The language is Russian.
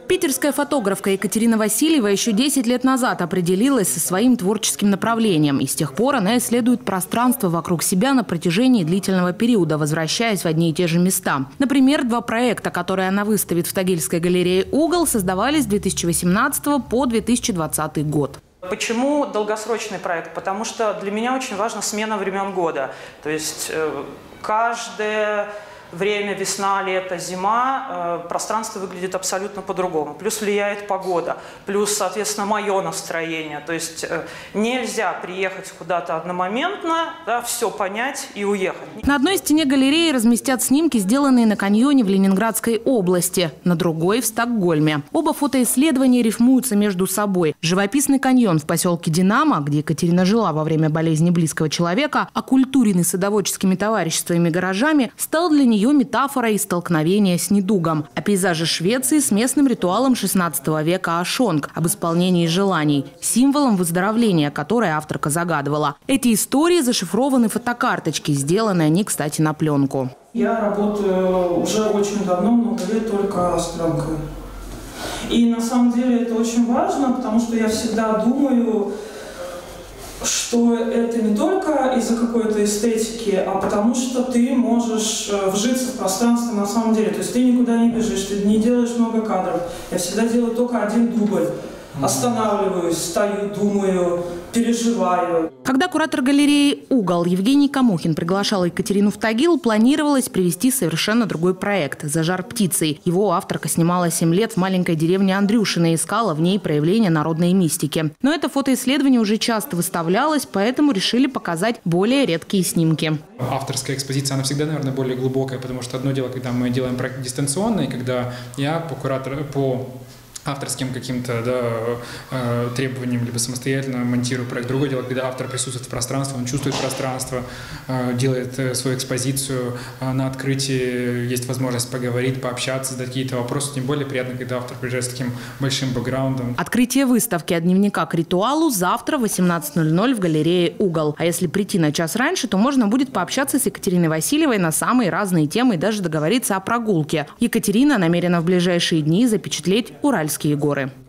Питерская фотографка Екатерина Васильева еще 10 лет назад определилась со своим творческим направлением. И с тех пор она исследует пространство вокруг себя на протяжении длительного периода, возвращаясь в одни и те же места. Например, два проекта, которые она выставит в Тагильской галерее «Угол», создавались с 2018 по 2020 год. Почему долгосрочный проект? Потому что для меня очень важна смена времен года. То есть каждое время, весна, лето, зима, пространство выглядит абсолютно по-другому. Плюс влияет погода, плюс, соответственно, мое настроение. То есть нельзя приехать куда-то одномоментно, да, все понять и уехать. На одной стене галереи разместят снимки, сделанные на каньоне в Ленинградской области, на другой – в Стокгольме. Оба фотоисследования рифмуются между собой. Живописный каньон в поселке Динамо, где Екатерина жила во время болезни близкого человека, окультуренный садоводческими товариществами и гаражами, стал для нее метафорой столкновения с недугом. А пейзажи Швеции с местным ритуалом 16 века ашонг об исполнении желаний, символом выздоровления, которое авторка загадывала. Эти истории зашифрованы в фотокарточки, сделаны они, кстати, на пленку. Я работаю уже очень давно, много лет только с пленкой. И на самом деле это очень важно, потому что я всегда думаю, что это не только из-за какой-то эстетики, а потому что ты можешь вжиться в пространство на самом деле. То есть ты никуда не бежишь, ты не делаешь много кадров. Я всегда делаю только один дубль. Останавливаюсь, стою, думаю, переживаю. Когда куратор галереи «Угол» Евгений Камухин приглашал Екатерину в Тагил, планировалось привести совершенно другой проект «За жар птицей». Его авторка снимала 7 лет в маленькой деревне Андрюшино и искала в ней проявления народной мистики. Но это фотоисследование уже часто выставлялось, поэтому решили показать более редкие снимки. Авторская экспозиция, она всегда, наверное, более глубокая, потому что одно дело, когда мы делаем проект дистанционный, когда я по авторским каким-то требованиям либо самостоятельно монтирую проект. Другое дело, когда автор присутствует в пространстве, он чувствует пространство, делает свою экспозицию. На открытии есть возможность поговорить, пообщаться, задать какие-то вопросы. Тем более приятно, когда автор приезжает с таким большим бэкграундом. Открытие выставки «От дневника к ритуалу» завтра в 18:00 в галерее «Угол». А если прийти на час раньше, то можно будет пообщаться с Екатериной Васильевой на самые разные темы и даже договориться о прогулке. Екатерина намерена в ближайшие дни запечатлеть Уральские горы.